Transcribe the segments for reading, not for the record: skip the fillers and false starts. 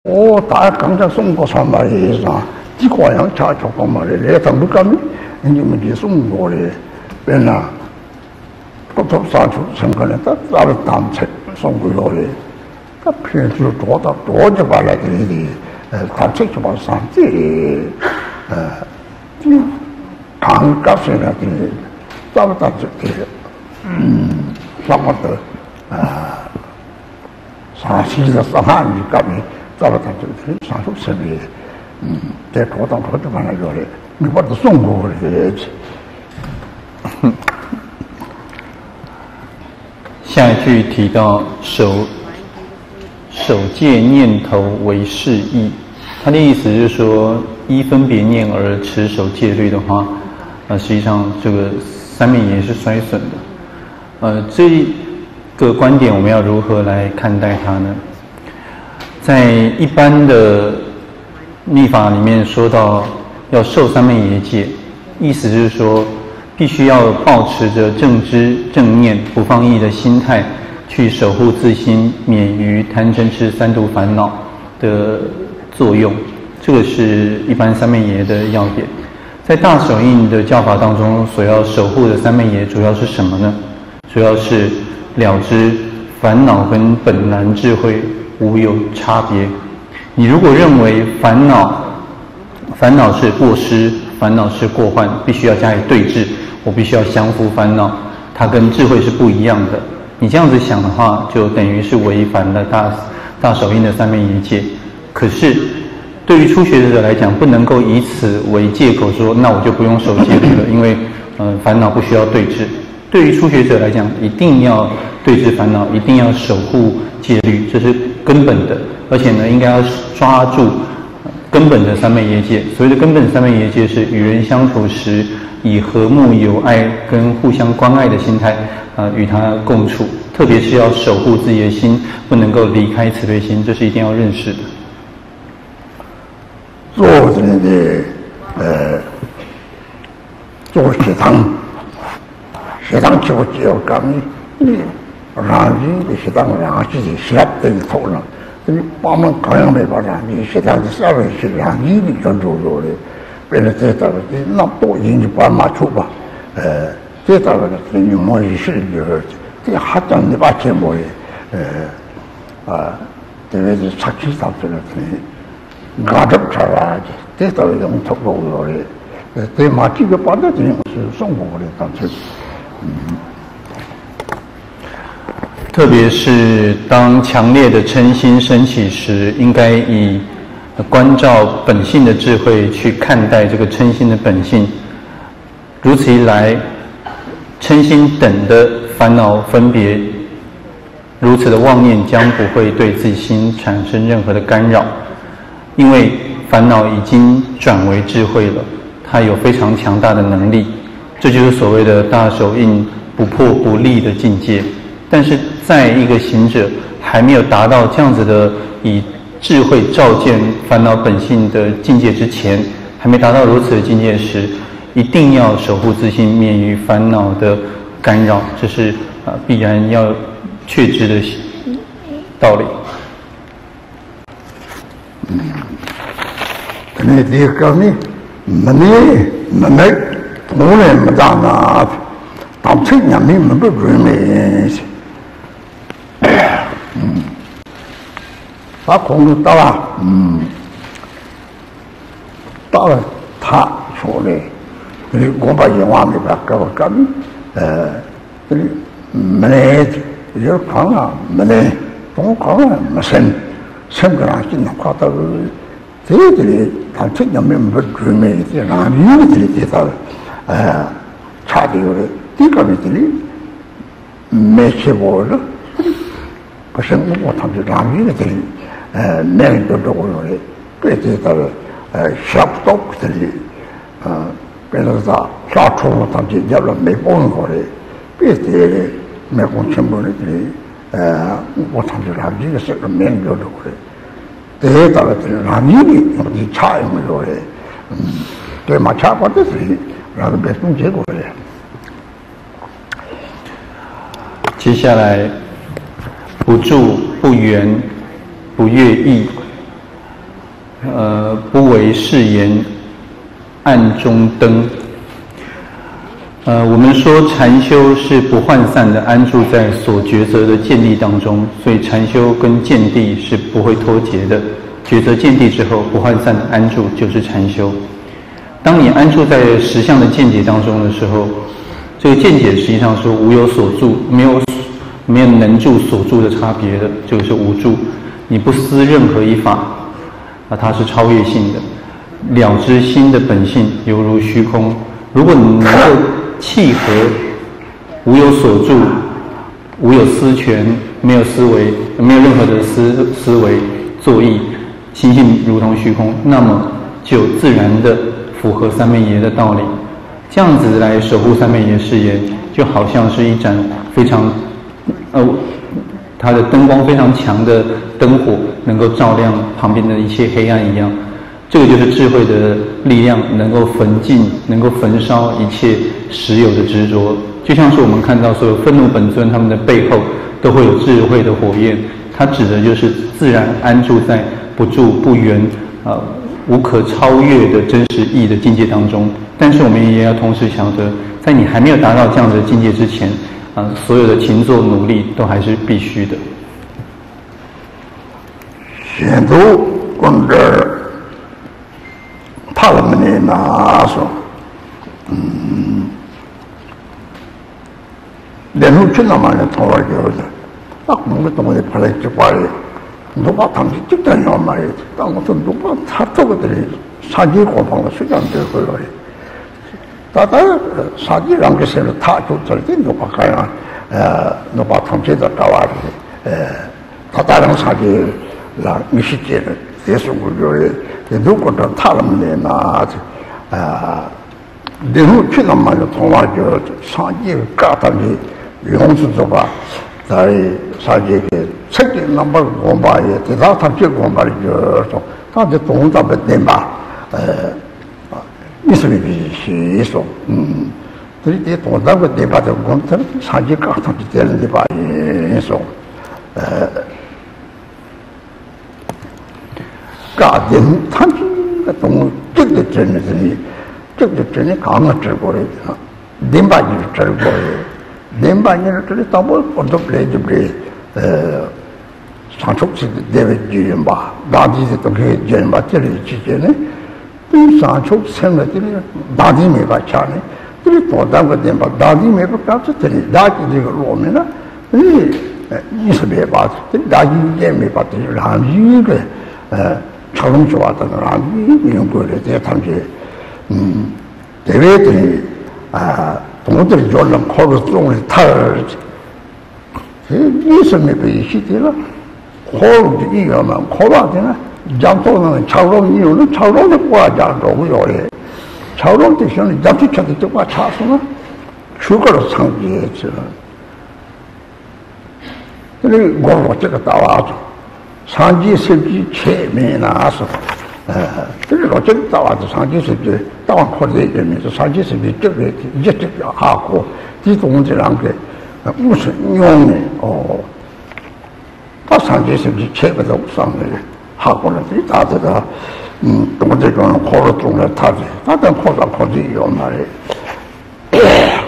我大刚才送过上马的上，几个人查出过马的，来他们干的，你们就送过的，变了，不从上去成个人，他拿了当车送过来的，他偏就多到多就把那的，当车就把上这，就刚刚才那的，找不到这个，什么的，上西的上汉语干的。找了他这个上手设备，在高档车就把那个的，你把它送过来。 下一句提到守戒念头为是义，他的意思就是说，依分别念而持守戒律的话，实际上这个三昧耶是衰损的。这个观点我们要如何来看待它呢？在一般的律法里面说到要受三昧耶戒，意思就是说必须要保持着正知正念不放逸的心态去守护自心，免于贪嗔痴三毒烦恼的作用，这个是一般三昧耶的要点。在大手印的教法当中所要守护的三昧耶主要是什么呢？主要是了知烦恼跟本然智慧无有差别。你如果认为烦恼是过失，烦恼是过患，必须要加以对治，我必须要降服烦恼，它跟智慧是不一样的。你这样子想的话，就等于是违反了大手印的三昧耶戒。可是对于初学者来讲，不能够以此为借口说，那我就不用守戒律了，因为烦恼不需要对治。对于初学者来讲，一定要对治烦恼，一定要守护戒律，这是根本的，而且呢，应该要抓住根本的三昧耶戒。所谓的根本三昧耶戒是与人相处时，以和睦友爱跟互相关爱的心态与他共处，特别是要守护自己的心，不能够离开慈悲心，这是一定要认识的。 做这个做学堂就讲你让你的学堂让自己学的头了，你把门高阳没把让你学堂的稍微是让你的专注的，为了这道的那多引起把马出吧，这道的你莫一是就是这还讲你把节目这个是长期上去了的，搞这么长啊，这道的用头脑的，对马这个把的这种是送过的当时。 特别是当强烈的嗔心升起时，应该以关照本性的智慧去看待这个嗔心的本性。如此一来，嗔心等的烦恼分别，如此的妄念将不会对自己心产生任何的干扰，因为烦恼已经转为智慧了，它有非常强大的能力。这就是所谓的大手印不破不立的境界。但是在一个行者还没有达到这样子的以智慧照见烦恼本性的境界之前，还没达到如此的境界时，一定要守护自心，免于烦恼的干扰，这是必然要确知的道理。 你这个呢，没。我来没当那，当成年没不准备，把工作到了，到了他说的，我把电话没把给我干，这里没来，有空了没来，中空了没生个人进来快到这里，他成年没不准备，这哪里这里知道？差的有的，这个呢，这里没吃过了，不是我他就让你的这里，每人都多了的，别知道下不到这里，别那个啥出了他就要了没帮过的，别的没工全部的这里，我他就让你的是个每人都多的，这到了这里让你的，我就差一没多的，对嘛差不多这里。让他别送结果的。 接下来，不住不圆不越意， 不为世言，暗中灯。我们说禅修是不涣散的安住在所抉择的见地当中，所以禅修跟见地是不会脱节的。抉择见地之后，不涣散的安住就是禅修。当你安住在实相的见解当中的时候，这个见解实际上是无有所住，没有能住所住的差别的，这个是无住。你不思任何一法，它是超越性的，了知心的本性犹如虚空。如果你能够契合无有所住，无有思权，没有思维，没有任何的思维作意，心性如同虚空，那么就自然的符合三昧耶的道理。这样子来守护三昧耶誓言，就好像是一盏非常它的灯光非常强的灯火，能够照亮旁边的一切黑暗一样。这个就是智慧的力量，能够焚尽，能够焚烧一切实有的执着。就像是我们看到所有愤怒本尊他们的背后都会有智慧的火焰，它指的就是自然安住在不住不缘无可超越的真实义的境界当中。但是我们也要同时晓得，在你还没有达到这样的境界之前所有的勤作努力都还是必须的。 显度跟着他们的那说，连后去那么的头发就是，那我们东西跑来就把如果他们就这样买，当我说如果他这个的三级国防的虽然就回来，但三级两个时候他就这里如果看啊，如果他们现在搞啊他大量三级让你去接的，这是我觉得。如果说他们的那连后去那么的头发就三级搞他们用是这个。在三界的曾经那么我把也知道他这我把的就说，他的东大的对吧？你是不是说，这里东大的对吧？就我们三界搞他的这样的吧也说，搞的他这个东这个真的刚刚治过来的，零八年治过来。零八年这里大部分都不来就不来，上初期的那位女人吧，当地的东西人吧，这里之间呢，对上初成了这里当地没法抢呢，这里多单个地方当地没法搞，这里垃圾这个路面呢，你是没法，这垃圾也没法，这是垃圾的，超容易话的垃圾用过来这他们这位的동들이 졸랑 코로 쫑을 타르지. 이সম에 베이시디라 코로 이거만 코로하잖아. 잠도는 차로는 이유는 차로는 꼬아자고 요래. 차로 대신에 잡지쳐도 또가 차서는 죽어로 상기했죠. 그래 고로 제가 나와서 상지 설지 체면에 나와서 그래 어쨌든 나와서 상지 설지当考虑人民是三级水平，这个一直下过，这种这两个50用的他三级水平切不到上的下过了，这大这个东这种考虑中了他的，他等考虑用那里。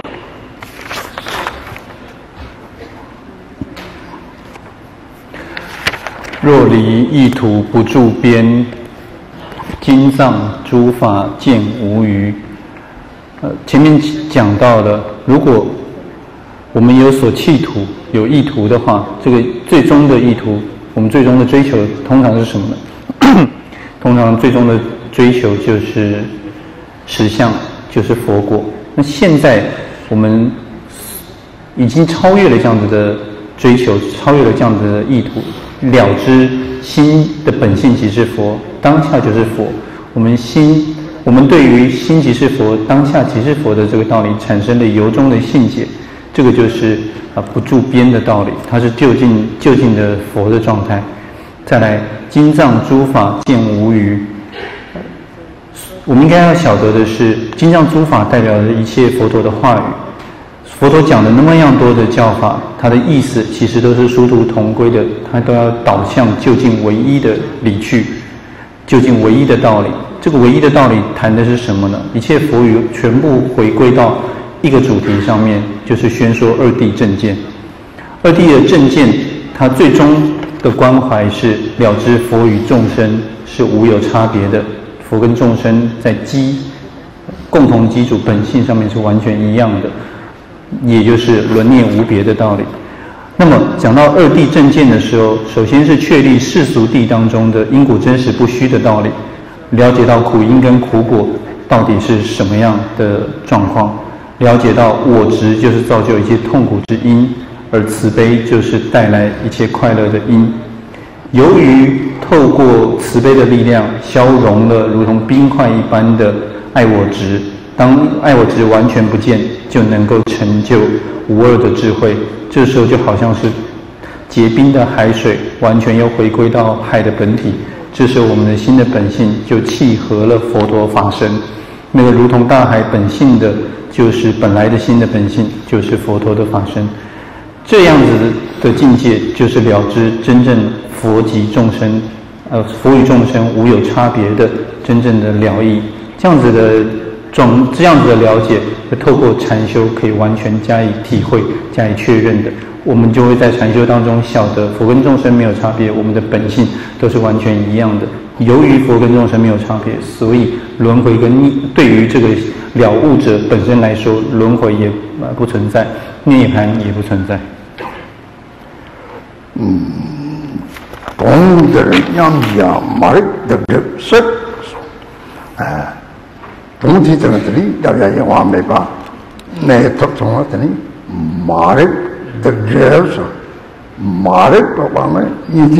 若离意图不住边，经藏诸法见无余。前面讲到了，如果我们有所企图、有意图的话，这个最终的意图，我们最终的追求通常是什么呢？通常最终的追求就是实相，就是佛果。那现在我们已经超越了这样子的追求，超越了这样子的意图，了知心的本性即是佛，当下就是佛。我们对于心即是佛，当下即是佛的这个道理产生的由衷的信解，这个就是不住边的道理，它是就近的佛的状态。再来，经藏诸法见无余。我们应该要晓得的是，经藏诸法代表着一切佛陀的话语。佛陀讲的那么样多的教法，它的意思其实都是殊途同归的，它都要导向就近唯一的理去。 究竟唯一的道理。这个唯一的道理谈的是什么呢？一切佛语全部回归到一个主题上面，就是宣说二谛正见。二谛的正见，它最终的关怀是了知佛与众生是无有差别的，佛跟众生在共同基础本性上面是完全一样的，也就是轮念无别的道理。那么讲到二谛正见的时候，首先是确立世俗谛当中的因果真实不虚的道理，了解到苦因跟苦果到底是什么样的状况，了解到我执就是造就一切痛苦之因，而慈悲就是带来一切快乐的因。由于透过慈悲的力量消融了如同冰块一般的爱我执，当爱我执完全不见，就能够成就无二的智慧。这时候就好像是结冰的海水完全又回归到海的本体，这时候我们的心的本性就契合了佛陀法身。那个如同大海本性的，就是本来的心的本性，就是佛陀的法身。这样子的境界，就是了知真正佛及众生，佛与众生无有差别的真正的了义。这样子的了解，透过禅修可以完全加以体会、加以确认的。我们就会在禅修当中晓得佛跟众生没有差别，我们的本性都是完全一样的。由于佛跟众生没有差别，所以轮回对于这个了悟者本身来说，轮回也不存在，涅槃也不存在。 동들은 양자 말들 셋 동지들이 야야 영화매봐 내 특성하더니 말들에서 말을 보면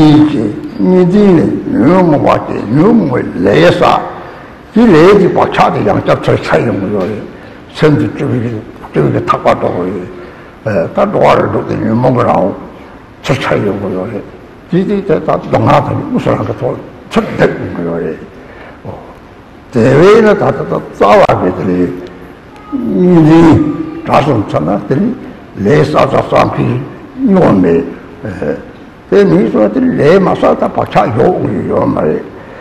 이디는 너무 왔지 너무 레사 이 레디 바차대 양잡처 차이는 거예요. 선지 쪽이 탁과도 다 노아를 놓더니 먹으라고 저 차이는 거예요. 이디 다 동아들이 무슨 거 첫대는 거예요. 대회는 다 싸워들이 이디 가슴 전화들이 레사자 상피 요매 대미소들이 레마사다 바차 요요 말에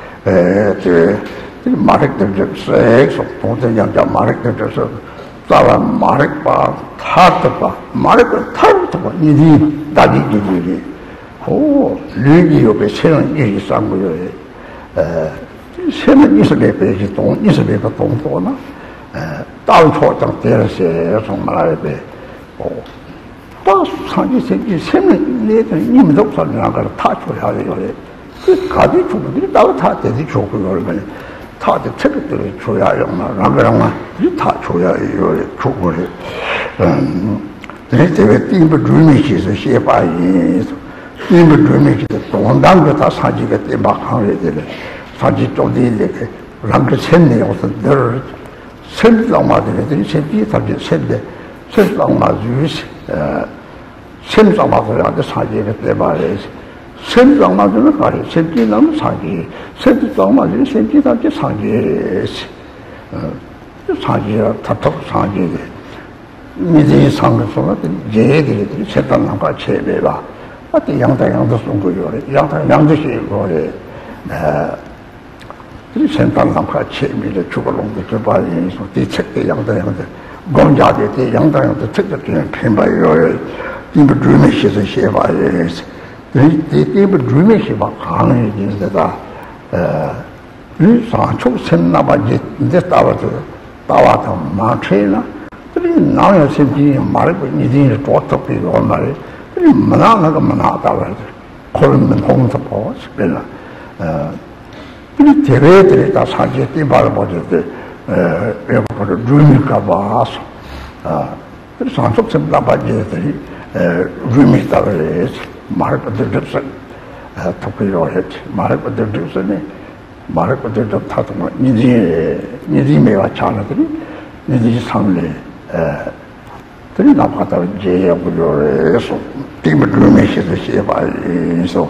마렉들 섹스 동생양자 마렉들에서 싸와 마렉바 타트바 마렉을 타르트바 이디 다디기지 오 르기 옆에 세는 일이 쌍고요 세는 이슬에 배지 동 이슬에 동도나 다운 초장 때려서 정말 오 또 상이 생기 세는 내들 님도 살려나가 다 줘야 돼요. 그 가지 주부들이 나도 다 대지 주고 그러면 다들 책들을 줘야 영나 나가랑아 다 줘야 이거 주고 그래서 팀을 주미시서 시바이 팀을 주미시서 동당 그 다 사지가 때막 하게 되네. 사지 쪽이 이렇게 랑그 샜네 어서 늘 샜랑마들이 샜지 다지 샜데 샜랑마주시 샘상마들한테 사지가 때말이지 샘상마들은 가리 샘지나무 사지 샘상마들이 샘지한테 사지 사지라 타톡 사지 미지 상에서는 예들이 세단남과 체배가 어때 양다양도 송고요 양다양도시 거래 이 세단남과 체미를 주거롱도 저바에서 뒤책대 양다양도 공자대 양다양도 책적인 편바이로 이거 주면시서 시바에서 이거 주면시바 강해진데다 이 사초 선나바지 이제 따와서 마체나 그리 나야 심지 말고 이제 좋다고 말해 그리 만나가 만나다고 그러면 홍서 보 싶으나 그리 대회들이 다 사지 띠발 보듯 여러분 주니까 봐서 그 산속 선나바지들이 루미다를 말거들었어 토크로 했지 말거들었으니 말거들도 타도 니지 매와 차나들이 니지 상례 들이 나가다 제야부로에서 팀을 루미시도 시바에서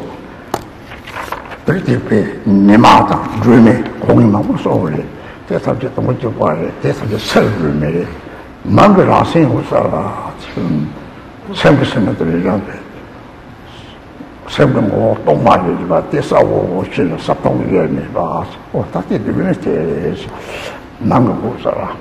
들이대 니마다 루미 공이만 소리 대사지 또 먼저 봐야 대사지 설루미를 망그라신 호사라 지금 생각했는데 생명 거 똥마리지만 대사고 신을 삽동이네 봐. 다들 되면 제 난거 보살아.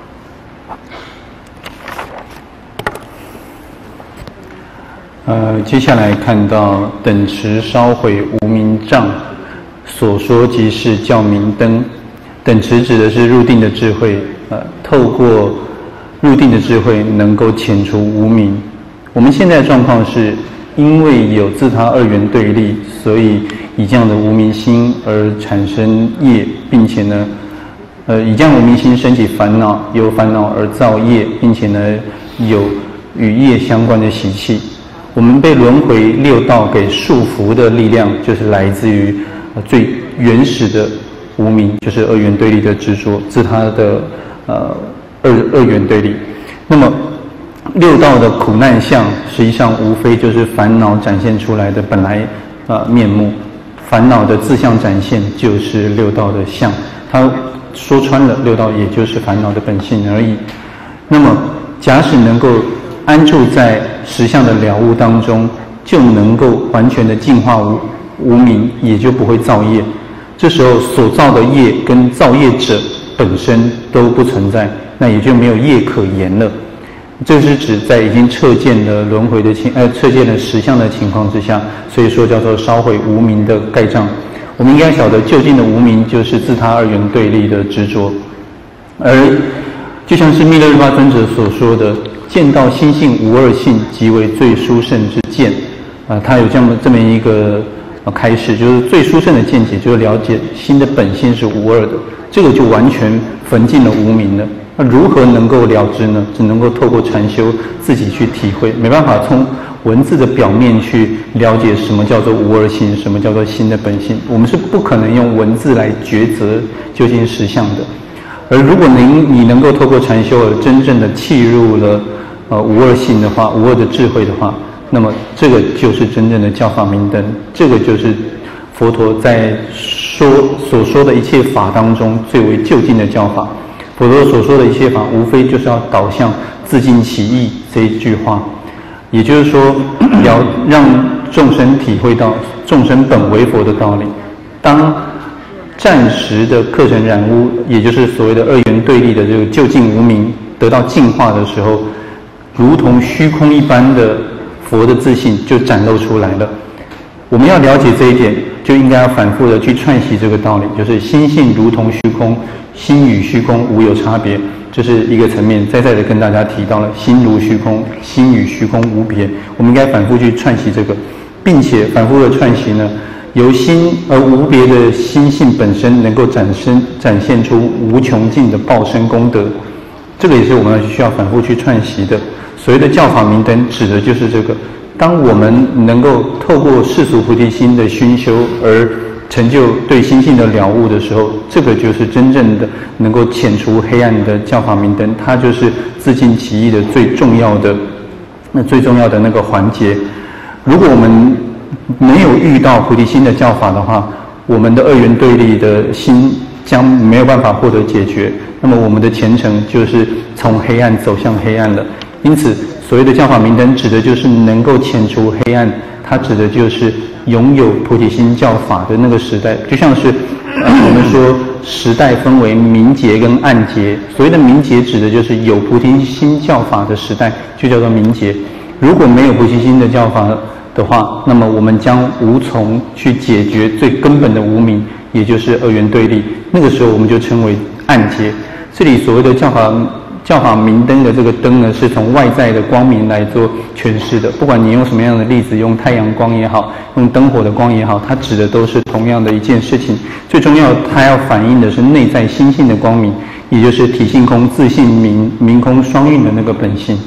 接下来看到等持烧毁无明障，所说即是教明灯。等持指的是入定的智慧，透过入定的智慧能够遣除无明。我们现在的状况是因为有自他二元对立，所以以这样的无明心而产生业，并且呢，以这样无明心升起烦恼，由烦恼而造业，并且呢有与业相关的习气。我们被轮回六道给束缚的力量，就是来自于最原始的无明，就是二元对立的执着，自他的二元对立。那么六道的苦难相，实际上无非就是烦恼展现出来的本来面目，烦恼的自相展现就是六道的相。他说穿了，六道也就是烦恼的本性而已。那么假使能够安住在实相的了悟当中，就能够完全的净化无明，也就不会造业。这时候所造的业跟造业者本身都不存在，那也就没有业可言了。这是指在已经彻见了轮回的彻见了实相的情况之下，所以说叫做烧毁无明的盖障。我们应该晓得，究竟的无明就是自他二元对立的执着，而就像是弥勒日巴尊者所说的，见到心性无二性，即为最殊胜之见。他有这么一个开示，就是最殊胜的见解，就是了解心的本性是无二的，这个就完全焚尽了无明了。那如何能够了知呢？只能够透过禅修自己去体会，没办法从文字的表面去了解什么叫做无二性，什么叫做心的本性。我们是不可能用文字来抉择究竟实相的。而如果你能够透过禅修而真正的契入了无二性的话，无二的智慧的话，那么这个就是真正的教法明灯，这个就是佛陀在所说的一切法当中最为究竟的教法。佛陀所说的一切法，无非就是要导向自尽其意这一句话，也就是说，让众生体会到众生本为佛的道理。当暂时的课程染污，也就是所谓的二元对立的这个究竟无明得到净化的时候，如同虚空一般的佛的自信就展露出来了。我们要了解这一点，就应该要反复的去串习这个道理，就是心性如同虚空，心与虚空无有差别，这是一个层面。再的跟大家提到了心如虚空，心与虚空无别，我们应该反复去串习这个，并且反复的串习呢，由心而无别的心性本身能够展现出无穷尽的报身功德，这个也是我们需要反复去串习的。所谓的教法明灯指的就是这个，当我们能够透过世俗菩提心的熏修而成就对心性的了悟的时候，这个就是真正的能够遣除黑暗的教法明灯，它就是自尽其意的最重要的那个环节。如果我们没有遇到菩提心的教法的话，我们的二元对立的心将没有办法获得解决，那么我们的前程就是从黑暗走向黑暗了。因此所谓的教法明灯指的就是能够遣除黑暗，它指的就是拥有菩提心教法的那个时代。就像是我们说时代分为明劫跟暗劫，所谓的明劫指的就是有菩提心教法的时代，就叫做明劫。如果没有菩提心的教法的话，那么我们将无从去解决最根本的无明，也就是二元对立，那个时候我们就称为暗劫。这里所谓的教法明灯的这个灯呢，是从外在的光明来做诠释的。不管你用什么样的例子，用太阳光也好，用灯火的光也好，它指的都是同样的一件事情。最重要，它要反映的是内在心性的光明，也就是体性空、自性明、明空双运的那个本性。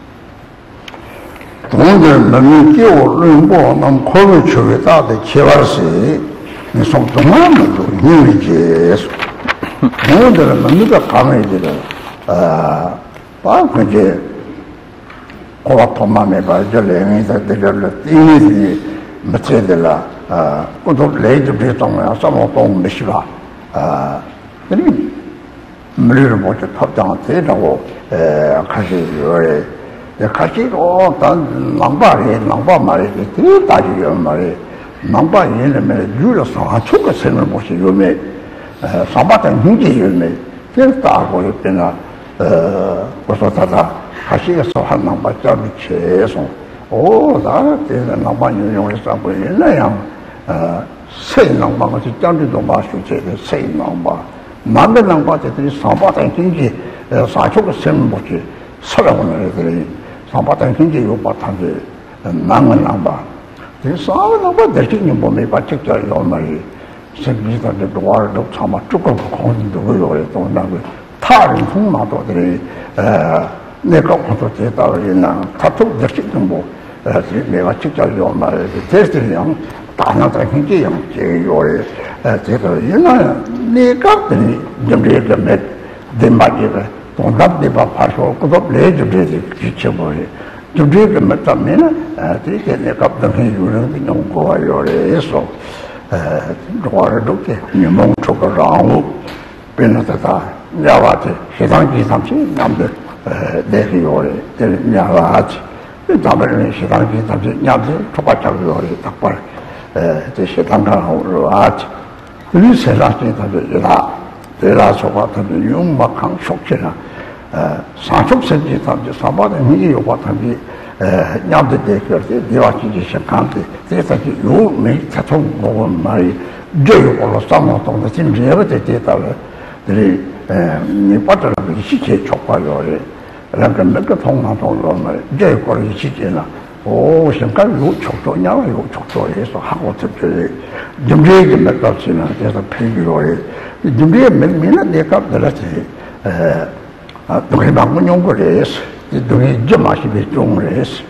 동들 너무 끼어오르는 거 너무 코를 쳐다 대 치와시 속동하면도 힘이지 동들은 너무가 강해지를 그제 고가 통맘에 봐저 랭이다 들을 띵이 맞춰들라 그도 레이저 비통이야 사모동 메시바 그니 머리를 못 탑장 되라고 같이 같이로 단 낭바 말이 되게 따지요 말이 남바 얘네면 유로 사초가 생을 못이 요매 사바탄 hin지 요매 그다고 했잖아 그래서 하시겠어 한 남바 잡이 최소 나 때는 남바 용용에서 보이나요 세 남바가 짱도 마시게 세 남바 만든 남바들이 사바탄 hin지 사초가 생을 못이 살아오는 애들이 사바탄 hin지 요바탄데 망은 남바 사는 거 대신에 몸에 받쳤죠 말이 생기다는 도와도 참 조금 고민도 그래 또 나고 다른 통마도들이 내가 것도 대다리나 다투 대신에 뭐 내가 직접 말이 대신에 다나다 hin지요 제요에 제가 이나 내가 좀 이렇게 대마지가 동답대 봐서 그거 레저들이 지쳐버려 좀 되게 맞다면 되게 내가 답답해 주는 그냥 고아요래서 도와도록 님 쪽으로 변하다 야와테 세상이 삼치 남들 내리오래 야와테 다음에 세상이 삼치 남들 초바짝으로 딱발 세상가로 와테 이 세상이 다들 대라서 같은 용막한 속체나 사촉선지 담지 사바는 이게 요바탐이 냠데 대결때 대화지지 시작한데 대사지 요매 차통 먹은 말이 저요로 싸먹던 거 진짜가 됐다래 들이 니 빠져라 시체 촉과요래 그러니까 내가 통나통로 말 저요로 시체나 오 생각 요 촉도냐고 요 촉도에서 하고 특별히 준비에 몇값이나 그래서 필요해 준비에 몇미는 내가 들었지 동해 방문 연구를 했어. 동해 좀 마시게 종을 했어.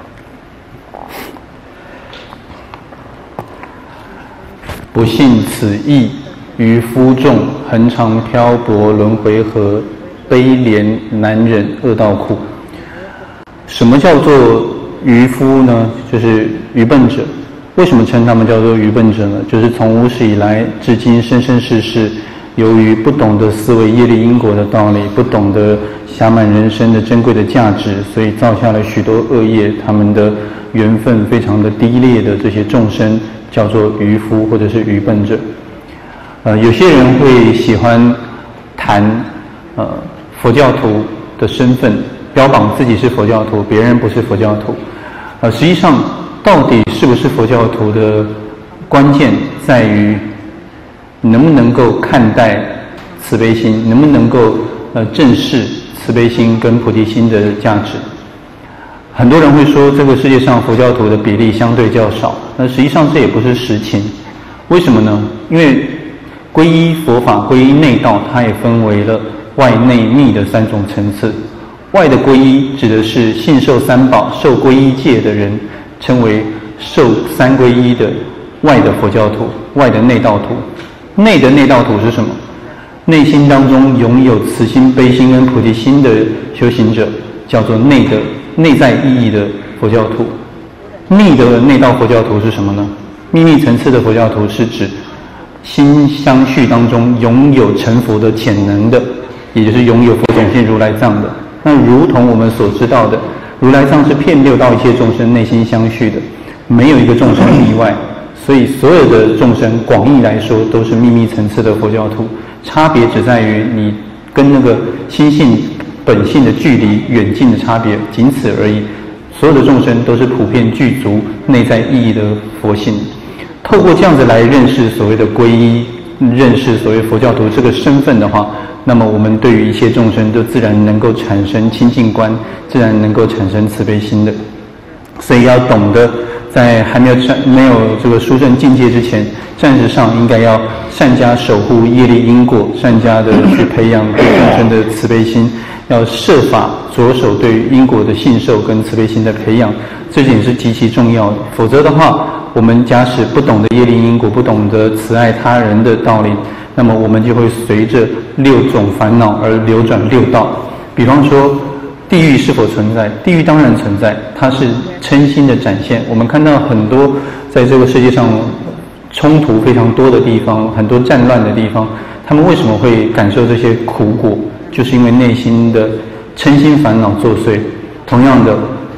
不信此意，渔夫众恒常漂泊轮回河，悲怜难忍恶道苦。什么叫做渔夫呢？就是愚笨者。为什么称他们叫做愚笨者呢？就是从无始以来至今生生世世，由于不懂得思维业力因果的道理，不懂得暇满人生的珍贵的价值，所以造下了许多恶业，他们的缘分非常的低劣的这些众生叫做渔夫或者是愚笨者。有些人会喜欢谈佛教徒的身份，标榜自己是佛教徒，别人不是佛教徒。实际上到底是不是佛教徒的关键在于能不能够看待慈悲心，能不能够正视慈悲心跟菩提心的价值。很多人会说这个世界上佛教徒的比例相对较少，那实际上这也不是实情。为什么呢？因为皈依佛法、皈依内道，它也分为了外内密的三种层次。外的皈依指的是信受三宝、受皈依戒的人，称为受三皈依的外的佛教徒、外的内道徒。内的内道徒是什么？内心当中拥有慈心、悲心跟菩提心的修行者，叫做内在意义的佛教徒。密的内道佛教徒是什么呢？秘密层次的佛教徒是指心相续当中拥有成佛的潜能的，也就是拥有佛种性如来藏的。那如同我们所知道的，如来藏是遍六道一切众生内心相续的，没有一个众生例外。所以所有的众生广义来说都是秘密层次的佛教徒，差别只在于你跟那个心性本性的距离远近的差别，仅此而已。所有的众生都是普遍具足内在意义的佛性。透过这样子来认识所谓的皈依，认识所谓佛教徒这个身份的话，那么我们对于一切众生都自然能够产生亲近观，自然能够产生慈悲心的。所以要懂得在还没有这个殊胜境界之前，暂时上应该要善加守护业力因果，善加的去培养对众生的慈悲心，要设法着手对于因果的信受跟慈悲心的培养，这点是极其重要的。否则的话，我们假使不懂得业力因果，不懂得慈爱他人的道理，那么我们就会随着六种烦恼而流转六道。比方说地狱是否存在？地狱当然存在，它是嗔心的展现。我们看到很多在这个世界上冲突非常多的地方，很多战乱的地方，他们为什么会感受这些苦果？就是因为内心的嗔心烦恼作祟。同样的，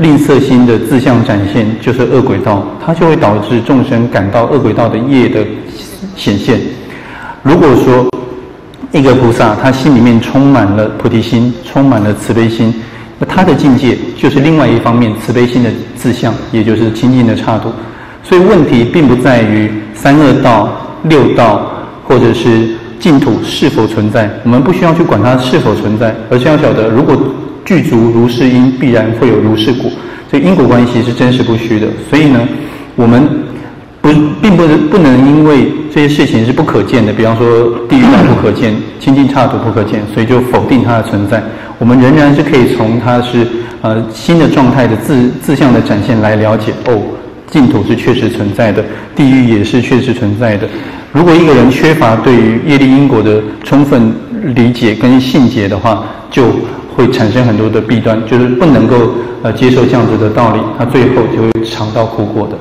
吝啬心的自相展现，就是恶鬼道，它就会导致众生感到恶鬼道的业的显现。如果说一个菩萨他心里面充满了菩提心，充满了慈悲心，那他的境界就是另外一方面慈悲心的自相，也就是清净的刹土。所以问题并不在于三恶道、六道或者是净土是否存在，我们不需要去管它是否存在，而是要晓得如果具足如是因，必然会有如是果。所以因果关系是真实不虚的。所以呢，我们并不能因为这些事情是不可见的，比方说地狱道不可见，清净刹土不可见，所以就否定它的存在。我们仍然是可以从它是新的状态的自相的展现来了解，净土是确实存在的，地狱也是确实存在的。如果一个人缺乏对于业力因果的充分理解跟信解的话，就会产生很多的弊端，就是不能够接受这样子的道理，他最后就会尝到苦果的。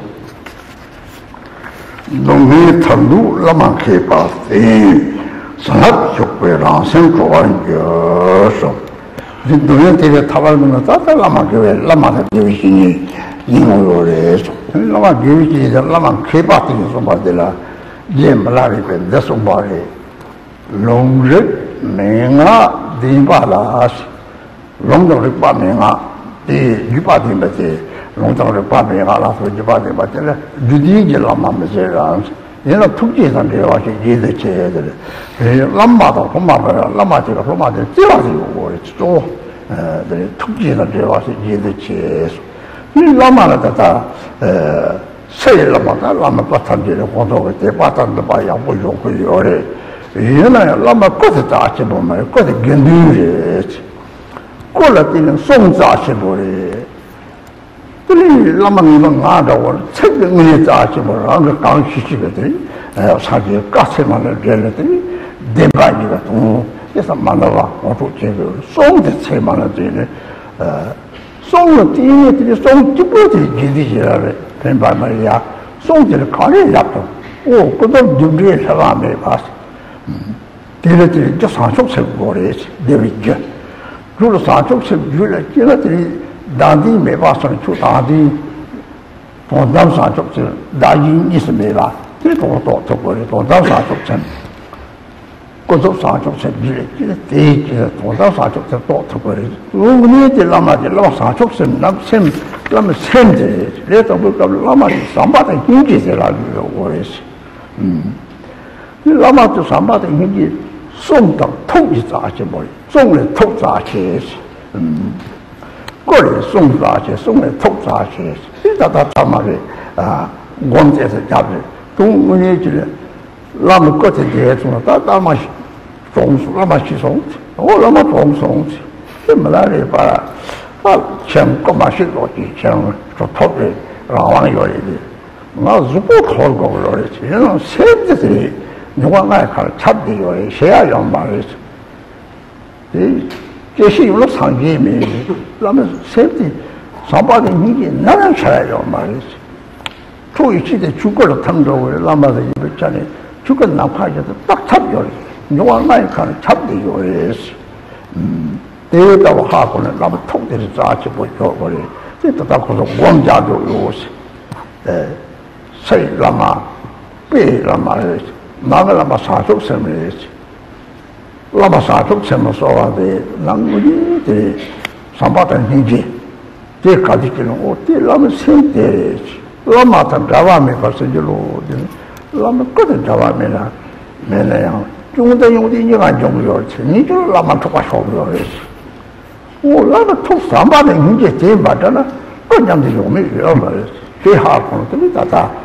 农民程度那么开发，生活就会让生活有所。你农民这个台湾人呢，咋那么的有心因为来说，那么有些的那么开发的什么的啦，也不拉里边的什么的，农人民啊，地巴拉，农到的把民啊，的一把的么的。农场的把柄啊，那说一把的把这个绿地的那么些人，人家土地上的话是也是这样的，那么的什么的，那么这个什么的，这样是我做，这土地上的话是也是这样，你那么的他谁那么的，那么不参加的活动的，这把他的把也不用会有的，原来那么各的杂七不嘛，各的跟丢的，过了的人送杂七不的。这里那么你们按照我这个你咋去嘛？那个刚去这个的，上去刚才嘛那人了的，点半一个钟，也是蛮的吧？我说这个送的菜嘛那这呢，送了第一年这里送几百的几的起来了，点半嘛呀，送的看人家多，不到就没什么没法子，第二天就上宿舍过来留一觉，如果上宿舍住了，进了这里。当地没法上去，当地东藏上出去，大营你是没啦，这多过来，东藏上出去，各种上出去，这东藏上出去多过来。如果你的那么的老上出去，那么深的，那都不搞那么的上把的经济在那里头，我也是，你那么就上把的经济送到土一杂去么？送来土杂去，过来送杂去，送来土杂去，这他他妈的我们这是家的，中国人就是那么各地的种，他那么种树，那么去种，我那么种去，这么来的把钱干嘛去落地，钱做土的，然后往有的，我如果考过了的，这种现在的，你往外看，差不多有的，谁也要买的，这些有了商业面，那么现在上班的年纪哪能出来要买的？所以现在中国的他们说，那么的一个家里，中国哪怕就是不差不多的，你往外看，差不多有的是，第二个我哈过来，那么痛的是咋去不叫过来？这都他可是我们家都有是，谁那么背那么哪个那么上手什么的？那么上出什么说话的，那我的上班的年纪，这搞的这种，我对那么现在，那么他在外面发生的路的，那么各种在外面呢，没那样，用的你看用不了钱，你就那么出个说不了的事。我那个出上班的年纪这么着呢，各样的有没有嘛？最好可能这里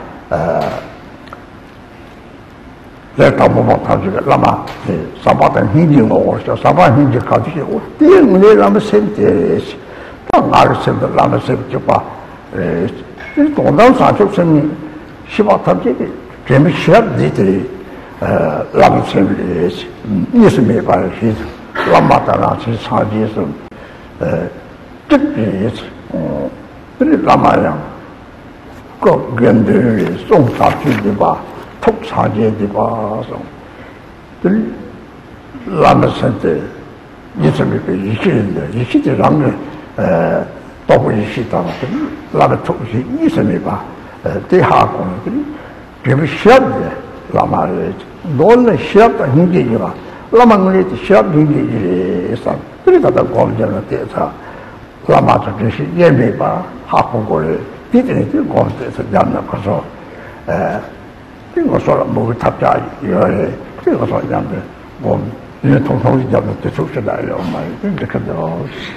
在大部分他这个那么上班的年纪我说上班年纪搞这些我第二年那么现在到20岁的那么岁就把这东藏上出生命希望他这个准备学的这里那么岁的你是没办法去那么的那些长期是这个也是这里那么样各跟的人送上去的吧土长节的吧，这那么现在，你这么个一些人的，一些的人呢， 都会知道的，那个同时医生没吧，对下工的，别不晓得，那么老了晓得很紧的吧，那么我们就晓得很紧的啥，这里头的光讲了调查，那么这就是也没吧，下工过来，这点就光这是讲的，我说，这个说了某个他家有这个说讲的，我们因为统统讲的就出来了嘛，这个都。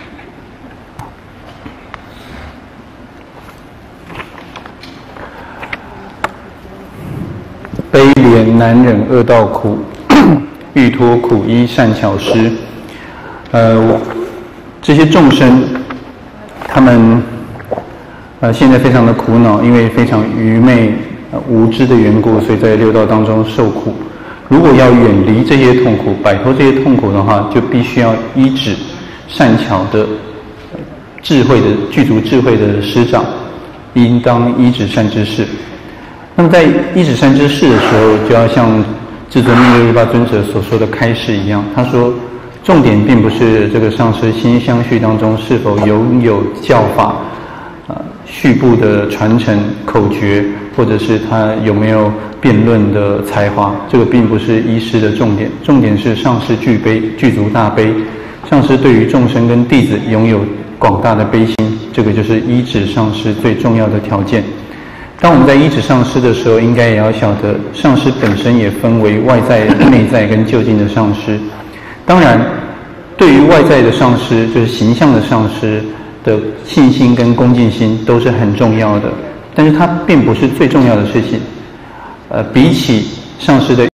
悲怜难忍恶道苦，欲脱苦衣善巧施。这些众生，他们现在非常的苦恼，因为非常愚昧、无知的缘故，所以在六道当中受苦。如果要远离这些痛苦，摆脱这些痛苦的话，就必须要依止善巧的智慧的具足智慧的师长，应当依止善知识。那么在依止善知识的时候，就要像至尊密勒日巴尊者所说的开示一样，他说重点并不是这个上师心相续当中是否拥有教法序部的传承口诀，或者是他有没有辩论的才华，这个并不是依师的重点，重点是上师具足大悲，上师对于众生跟弟子拥有广大的悲心，这个就是依止上师最重要的条件。当我们在依止上师的时候，应该也要晓得上师本身也分为外在、内在跟就近的上师。当然对于外在的上师，就是形象的上师的信心跟恭敬心都是很重要的，但是它并不是最重要的事情。比起上师的